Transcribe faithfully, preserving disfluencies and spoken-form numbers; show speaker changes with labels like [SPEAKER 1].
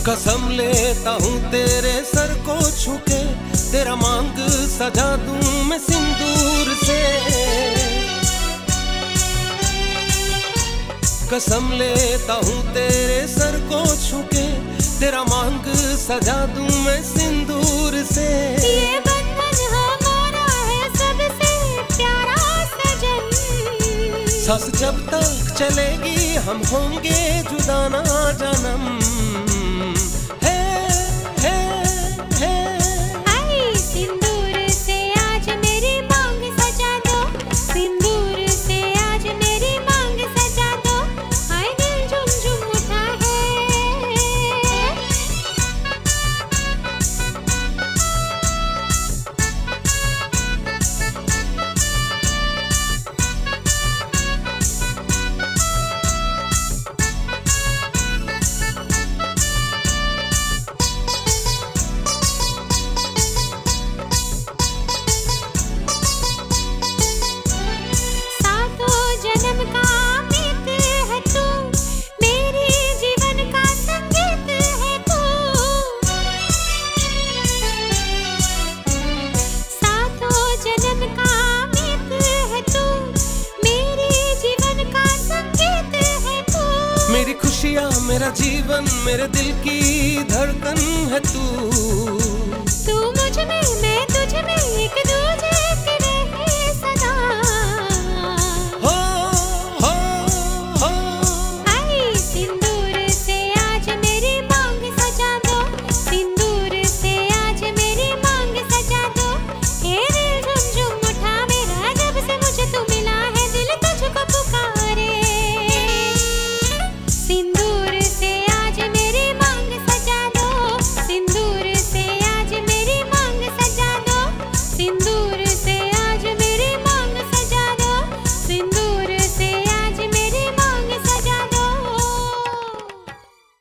[SPEAKER 1] कसम लेता हूँ तेरे सर को छूके, तेरा मांग सजा दूं मैं सिंदूर से। कसम लेता हूँ तेरे सर को छूके, तेरा मांग सजा दूं मैं सिंदूर से।
[SPEAKER 2] ये बंधन हमारा है सबसे प्यारा सजन,
[SPEAKER 1] सांस जब तक चलेगी हम होंगे जुदा ना जन्म। मेरी खुशियाँ, मेरा जीवन, मेरे दिल की धड़कन है तू।
[SPEAKER 2] तू मुझ में, मैं तुझ में, एक दूजे